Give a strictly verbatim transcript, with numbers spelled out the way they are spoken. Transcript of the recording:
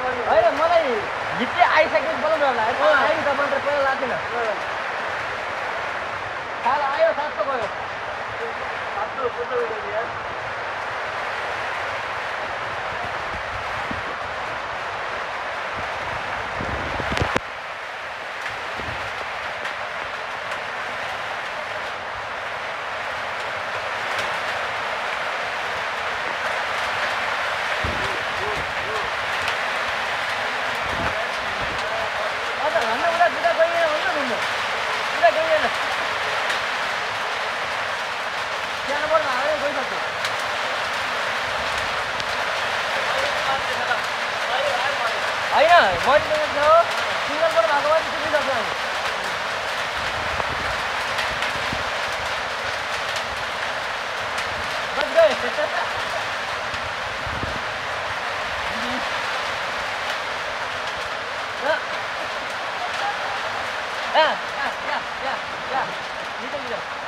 होइन मलाई भित्रै आइसकेपछि बोलाउनु होला आयो नि त मात्र पहिला लाग्दैन साल आयो सात गयो होइन मैले सिङ्गल पनि भएको भए पुगिसक्छ हामी बस गए या या या या या